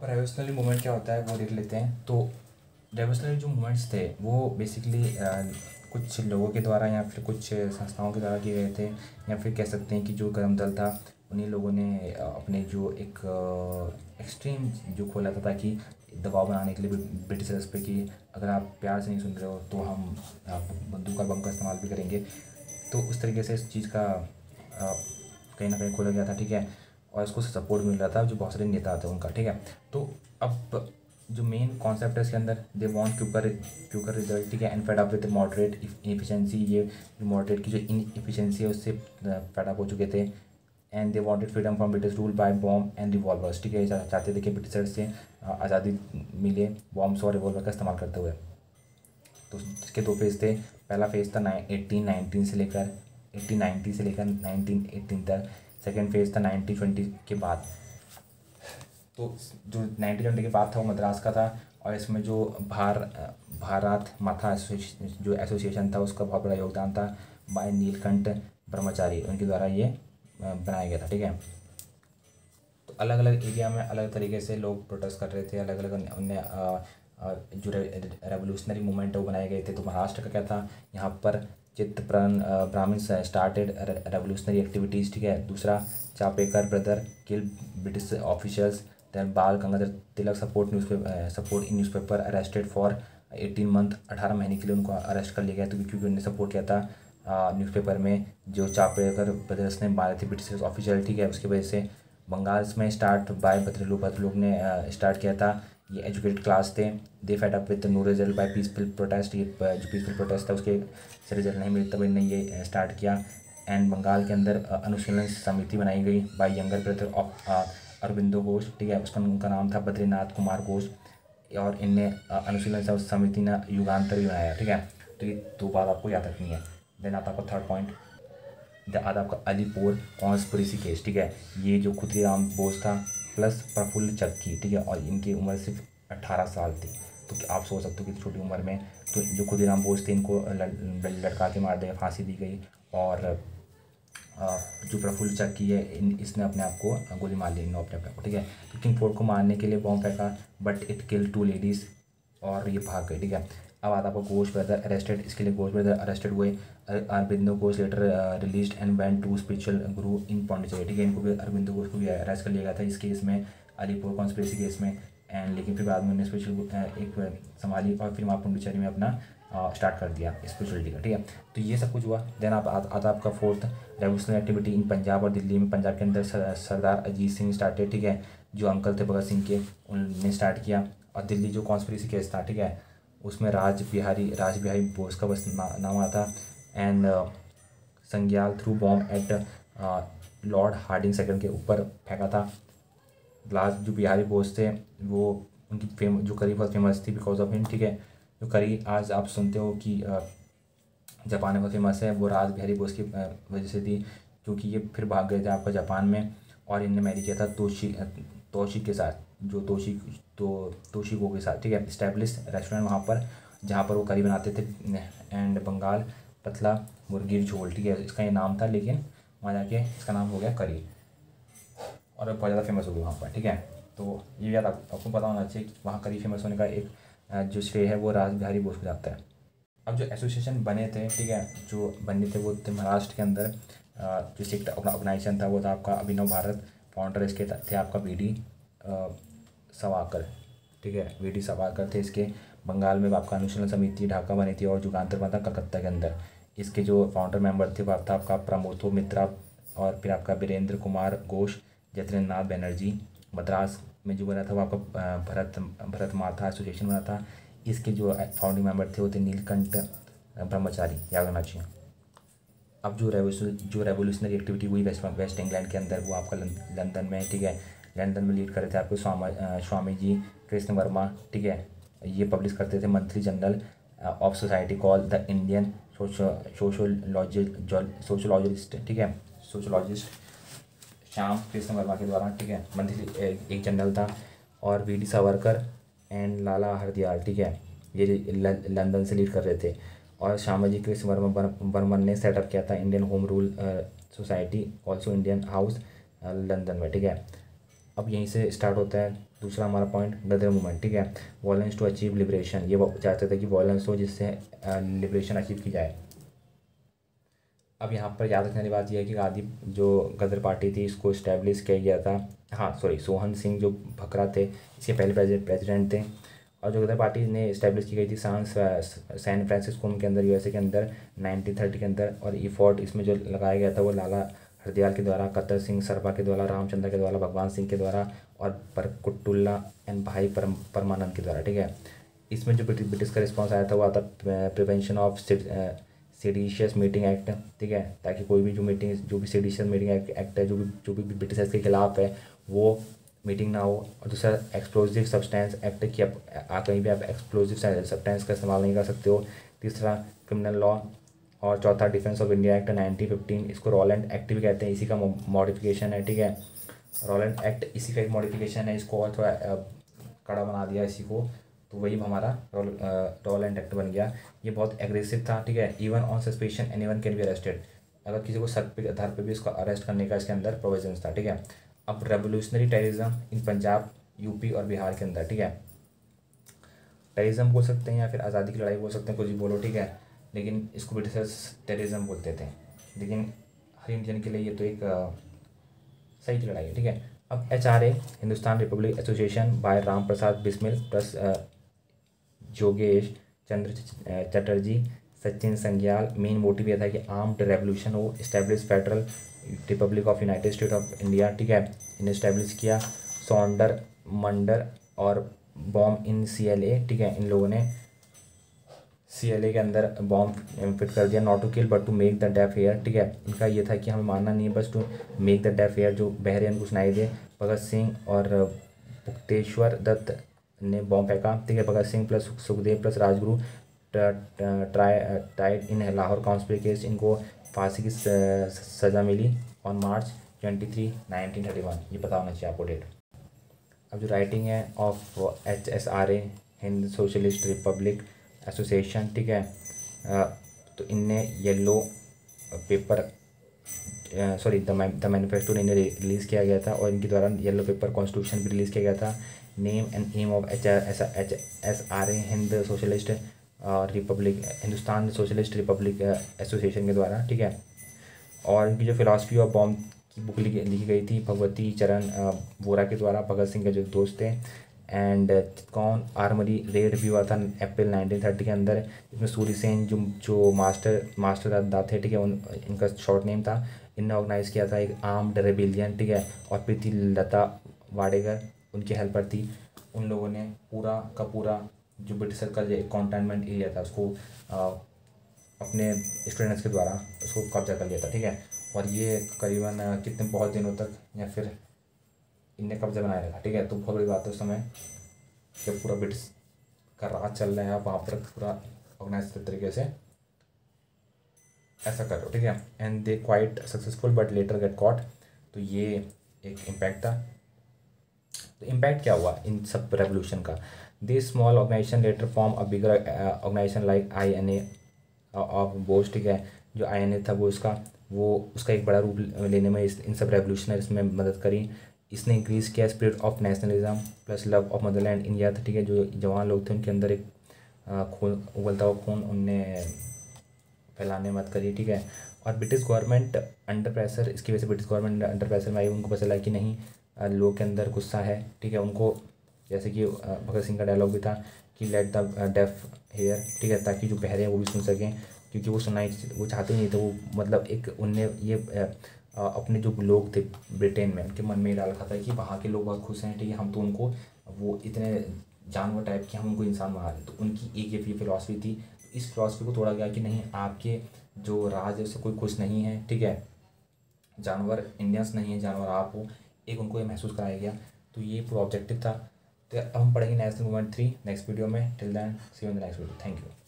अब revolutionary movement क्या होता है वो देख लेते हैं। तो रेवोल्यूशनरी जो मूवमेंट्स थे वो बेसिकली कुछ लोगों के द्वारा या फिर कुछ संस्थाओं के द्वारा किए गए थे, या फिर कह सकते हैं कि जो गर्म दल था उन्हीं लोगों ने अपने जो एक एक्सट्रीम जो खोला था ताकि दबाव बनाने के लिए ब्रिटिशर्स पे कि अगर आप प्यार से नहीं सुन रहे हो तो हम बंदूक और बम का इस्तेमाल भी करेंगे। तो उस तरीके से इस चीज़ का कहीं ना कहीं खोला गया था, ठीक है। और इसको सपोर्ट मिल रहा था जो बहुत सारे नेता थे उनका, ठीक है। तो अब जो मेन कॉन्सेप्ट है इसके अंदर, दे वांट क्यूकर रिजल्ट, ठीक है, and fed up with moderate efficiency. ये जो मॉडरेट की जो इनएफिशिएंसी है उससे फेड अप हो चुके थे। And they wanted freedom from British rule by bomb and revolvers, ठीक है। चाहते थे कि ब्रिटिशर्स से आज़ादी मिले बॉम्ब्स और रिवॉल्वर का इस्तेमाल करते हुए। तो इसके दो फेज़ थे। पहला फेज़ था 1890 से लेकर 1918 तक। सेकेंड फेज़ था 1920 के बाद। तो जो 1920 के बाद था वो मद्रास का था, और इसमें जो भारत माथा जो एसोसिएशन था उसका बहुत बड़ा योगदान था बाय नीलकंठ ब्रह्मचारी, उनके द्वारा ये बनाया गया था, ठीक है। तो अलग अलग एरिया में अलग तरीके से लोग प्रोटेस्ट कर रहे थे, अलग अलग उनने जो रेवोल्यूशनरी मूवमेंट है वो बनाए गए थे। तो महाराष्ट्र का क्या था, यहाँ पर Chitpavan Brahmins started revolutionary activities, ठीक है। दूसरा, Chapekar brother kill British officials. Then Bal Gangadhar Tilak support in newspaper arrested for 18 month, 18 महीने के लिए उनको अरेस्ट कर लिया गया। तो क्योंकि उन्होंने सपोर्ट किया था न्यूज़पेपर में जो चापेकर ब्रदर्स ने मारे थे ब्रिटिश ऑफिशियल, ठीक है। उसकी वजह से बंगाल में स्टार्ट बाय भद्रलोक ने स्टार्ट किया था। ये एजुकेटेड क्लास थे। They fed up with no result by peaceful protest. ये जो पीसफुल प्रोटेस्ट था उसके से रिजल्ट नहीं मिले तब इन्होंने ये स्टार्ट किया। एंड बंगाल के अंदर अनुशीलन समिति बनाई गई by younger brother of Aurobindo Ghosh, ठीक है। उनका नाम था बद्रीनाथ कुमार घोष, और इनने अनुशीलन समिति ने युगांतर भी बनाया, ठीक है। तो ये दो बात आपको याद रखनी है। देन आता आपका थर्ड पॉइंट, आता आपका अलीपुर कॉन्स्पिरेसी केस, ठीक है। ये जो खुदीराम बोस था प्लस प्रफुल्ल चक्की, ठीक है, और इनकी उम्र सिर्फ 18 साल थी। तो आप सोच सकते हो कि छोटी उम्र में तो जो खुदीराम बोस थे इनको लड़का के मार दिया, फांसी दी गई। और जो प्रफुल्ल चक्की है इसने अपने आप को गोली मार ली, अपने आप को, ठीक है। तो किंग फोर्ड को मारने के लिए बॉम्ब फेंका बट इट किल 2 लेडीज़ और ये भाग गए, ठीक है। अब आता आपको घोष ब्रदर अरेस्टेड, इसके लिए घोष ब्रदर अरेस्टेड हुए। Aurobindo Ghosh later released and went to spiritual guru in Pondicherry, ठीक है। इनको भी अरबिंदो घोष को भी अरेस्ट कर लिया गया था इस केस में, अलीपुर कॉन्स्पिरेसी केस में। एंड लेकिन फिर बाद में उन्होंने स्पिरिचुअल एक संभाली और फिर वहाँ पौंडीचेरी में अपना स्टार्ट कर दिया स्पिरिचुअलिटी का, ठीक है। तो ये सब कुछ हुआ। देन आता आपका fourth, revolutionary activity in Punjab और दिल्ली में। पंजाब के अंदर सरदार अजीत सिंह स्टार्टेड, ठीक है, जो अंकल थे भगत सिंह के, उन्होंने स्टार्ट किया। और दिल्ली जो कॉन्स्पिरेसी केस था, ठीक है, उसमें राज बिहारी बोस का बस नाम आता। And Sanyal threw bomb at Lord Hardinge second के ऊपर फेंका था। लास्ट जो बिहारी बोस थे वो उनकी जो करी बहुत फेमस थी बिकॉज ऑफ हिम, ठीक है। जो करी आज आप सुनते हो कि जापान में बहुत फेमस है, वो राज बिहारी बोस की वजह से थी, क्योंकि ये फिर भाग गए थे आपका जापान में और इनने मैरी किया था तोशी के साथ, जो तोशिको के साथ, ठीक है। इस्टेब्लिश रेस्टोरेंट वहाँ पर जहाँ पर वो करी बनाते थे। एंड बंगाल पतला मुर्गी झोल, ठीक है, इसका ये नाम था, लेकिन वहाँ जाके इसका नाम हो गया करी और बहुत ज़्यादा फेमस हो गई वहाँ पर, ठीक है। तो ये याद आपको पता होना चाहिए कि वहाँ करी फेमस होने का एक जो श्रेय है वो राज बिहारी बोस को जाता है। अब जो एसोसिएशन बने थे, ठीक है, जो बने थे वो थे महाराष्ट्र के अंदर। जो सिख ऑर्गेनाइजेशन था वो था आपका अभिनव भारत। फाउंडर इसके थे आपका वीडी सावरकर, ठीक है, वीडी सावरकर थे इसके। बंगाल में आपका अनुशीलन समिति ढाका बनी थी और जुगांतर बना था कलकत्ता के अंदर। इसके जो फाउंडर मेंबर थे वो था आपका प्रमोथो मित्रा और फिर आपका वीरेंद्र कुमार घोष, जतिन नाथ बनर्जी। मद्रास में जो बना था वो आपका भरत माथा एसोसिएशन बना था। इसके जो फाउंडिंग मेंबर थे वो थे नीलकंठ ब्रह्मचारी, याद होना चाहिए। अब जो रेवोल्यूशनरी एक्टिविटी हुई वेस्ट इंग्लैंड के अंदर वो आपका लंदन में, ठीक है। लंदन में लीड कर रहे थे आपके स्वामी जी कृष्ण वर्मा, ठीक है। ये पब्लिश करते थे monthly journal of society call the Indian sociologist, ठीक है, सोशोलॉजिस्ट श्याम कृष्ण वर्मा के द्वारा, ठीक है। मंथली एक जर्नल था। और V D Savarkar and Lala Hardayal, ठीक है, ये लंदन से लीड कर रहे थे। और श्यामाजी कृष्ण वर्मन ने सेटअप किया था Indian home rule society, also Indian house London में, ठीक है। अब यहीं से स्टार्ट होता है दूसरा हमारा पॉइंट, गदर मूवमेंट। ठीक है, वॉयलेंस टू अचीव लिबरेशन, ये चाहते थे कि वॉयलेंस हो जिससे लिबरेशन अचीव की जाए। अब यहाँ पर याद रखने वाली बात यह है कि गांधी जो गदर पार्टी थी इसको इस्टेब्लिश किया गया था, हाँ सॉरी, सोहन सिंह जो भकरा थे इसके पहले प्रेसिडेंट थे। और जो गदर पार्टी ने इस्टेब्लिश की गई थी सैन फ्रांसिस्को के अंदर, यूएसए के अंदर 1930 के अंदर। और ई फोर्ट इसमें जो लगाया गया था वो लाला हरदयाल के द्वारा, कतर सिंह सरबा के द्वारा, रामचंद्र के द्वारा, भगवान सिंह के द्वारा और बरकुटुल्ला एंड भाई परमानंद के द्वारा। ठीक है, इसमें जो ब्रिटिश का रिस्पॉन्स आया था वो आता prevention of seditious meeting act. ठीक है, ताकि कोई भी जो भी सेडिशियस मीटिंग एक्ट है, जो भी ब्रिटिशर्स के खिलाफ है वो मीटिंग ना हो। और दूसरा एक्सप्लोजिव सब्सटेंस एक्ट कि आप कहीं भी आप एक्सप्लोजिव सब्सटेंस का इस्तेमाल नहीं कर सकते हो। तीसरा क्रिमिनल लॉ। और चौथा डिफेंस ऑफ इंडिया एक्ट 1915, इसको रॉलैंड एक्ट भी कहते हैं, इसी का मॉडिफिकेशन है। ठीक है, रॉलैंड एक्ट इसी का एक मॉडिफिकेशन है, इसको और थोड़ा कड़ा बना दिया इसी को, तो वही हमारा रॉलैंड एक्ट बन गया। ये बहुत एग्रेसिव था। ठीक है, even on suspicion anyone can be arrested, अगर किसी को शक के आधार पर भी उसको अरेस्ट करने का इसके अंदर प्रोविजंस था। ठीक है, अब revolutionary terrorism in Punjab, UP और बिहार के अंदर। ठीक है, टेररिज्म बोल सकते हैं या फिर आज़ादी की लड़ाई बोल सकते हैं, कुछ भी बोलो। ठीक है, लेकिन इसको ब्रिटिशर्स टेररिज्म बोलते थे, लेकिन हर इंडियन के लिए ये तो एक सही की लड़ाई है। ठीक है, अब HRA Hindustan republic association by Ram Prasad Bismil plus जोगेश चंद्र चटर्जी, सचिन संग्याल। मेन मोटिव यह था कि आर्म्ड रेवोल्यूशन हो, establish federal republic of united state of India. ठीक है, इन्हें इस्टेब्लिश किया सौंडर मंडर और बॉम्ब इन CLA। ठीक है, इन लोगों ने CLA के अंदर बॉम्ब फिट कर दिया, not to kill but to make the deaf hear. ठीक है, इनका ये था कि हमें मारना नहीं है, बस to make the deaf hear, जो बहरे उनको सुनाई दे। भगत सिंह और मुक्तेश्वर दत्त ने बॉम्ब फेंका। ठीक है, Bhagat Singh plus Sukhdev plus Rajguru tried in Lahore conspiracy case, इनको फांसी की सज़ा मिली ऑन मार्च 23, 1931। ये पता होना चाहिए आपको डेट। अब जो राइटिंग है of HSRA Hind socialist republic association. ठीक है, तो इनने yellow paper sorry the manifesto इन्हें रिलीज़ किया गया था, और इनके द्वारा येलो पेपर कॉन्स्टिट्यूशन भी रिलीज़ किया गया था। Name and aim of HSRA Hind socialist republic, Hindustan socialist republic association के द्वारा। ठीक है, और इनकी जो फिलॉसफी ऑफ बॉम्ब की बुक लिखी गई थी भगवती चरण वोरा के द्वारा, भगत सिंह के जो दोस्त थे। एंड चित्तौन आर्मरी रेड भी हुआ था अप्रैल 1930 के अंदर। इसमें सूर्य सेन जो मास्टर थे। ठीक है, इनका शॉर्ट नेम था। इनने ऑर्गेनाइज़ किया था एक आर्म्ड रेबिलियन। ठीक है, और प्रीति लता वाडेकर उनकी हेल्पर थी। उन लोगों ने पूरा का पूरा जो ब्रिटिशर का जो कॉन्टेनमेंट एरिया था उसको अपने स्टूडेंट्स के द्वारा उसको कब्जा कर लिया था। ठीक है, और ये करीबन कितने बहुत दिनों तक या फिर इनने कब्जा बनाया रखा। ठीक है, तो बहुत बड़ी बात है उस समय जब पूरा ब्रिटिश का राज चल रहा है, वहाँ पर पूरा ऑर्गेनाइज तरीके से ऐसा कर रहे हो। ठीक है, and they quite successful but later get caught. तो ये एक इम्पैक्ट था। तो इम्पैक्ट क्या हुआ इन सब रेवोल्यूशन का? This small organisation later form a bigger organisation like INA of Bose. ठीक है, जो INA था वो उसका एक बड़ा रूप लेने में इन सब रेवोल्यूशनरीज में मदद करी। इसने इंक्रीज़ किया spirit of nationalism plus love of motherland in earth. ठीक है, जो जवान लोग थे उनके अंदर एक खून उबलता हुआ खून उनने फैलाने में मदद करी। ठीक है, और ब्रिटिश गवर्नमेंट अंडर प्रेशर, इसकी वजह से ब्रिटिश गवर्नमेंट अंडर प्रेशर में आई। उनको पता चला कि नहीं लोग के अंदर गुस्सा है। ठीक है, उनको जैसे कि भगत सिंह का डायलॉग भी था कि लेट द डेफ हेयर। ठीक है, ताकि जो बहरे हैं वो भी सुन सकें, क्योंकि वो चाहते नहीं थे। वो मतलब एक उनने ये अपने जो लोग थे ब्रिटेन में उनके मन में डाल रखा था कि वहाँ के लोग बहुत खुश हैं। ठीक है, हम तो उनको वो इतने जानवर टाइप के हम उनको इंसान बना रहे। तो उनकी एक ये फिलॉसफी थी। इस फिलॉसफी को तोड़ा गया कि नहीं, आपके जो राज है उससे कोई खुश नहीं है। ठीक है, जानवर इंडियंस नहीं है, जानवर आप हो, एक उनको ये महसूस कराया गया। तो ये पूरा ऑब्जेक्टिव था। तो अब हम पढ़ेंगे नेशनल मूवमेंट 3 नेक्स्ट वीडियो में। Till then see you in the next video. Thank you.